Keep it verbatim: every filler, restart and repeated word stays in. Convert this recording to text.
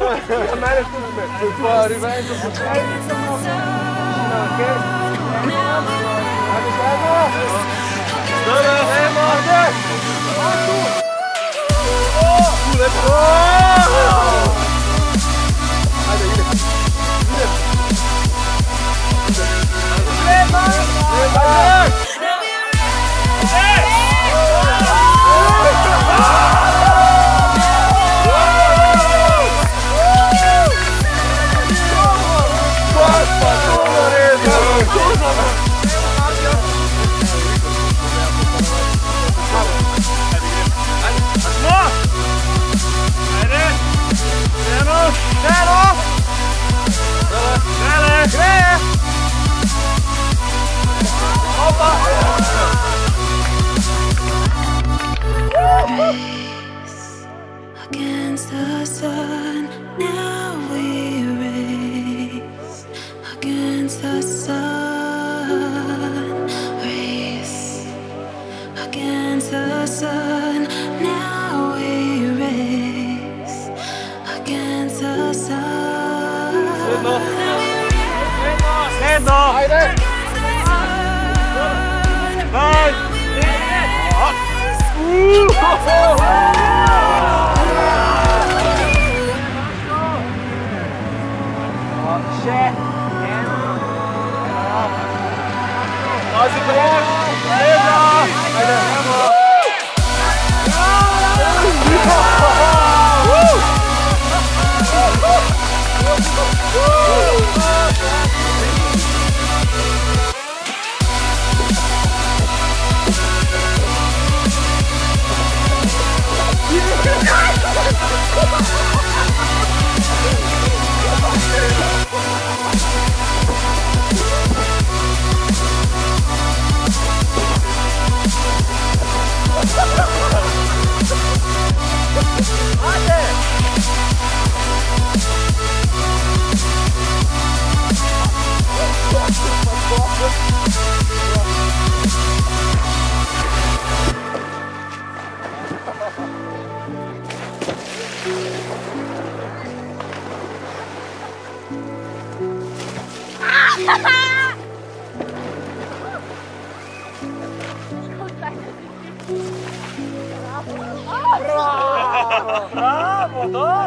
Mene tu sme. Pa rivengo su kaj. Ajde zajedno. Nemo ovdje. Tu lepo. Ajde ide. Ide. Nema. Nema. Against the sun, now we race. Against the sun, race. Against the sun, now we race. Against the sun. Sredno! Ajde! Vai! Še! Nozi breg! Sredno! Ajde! Bravo! Bravo!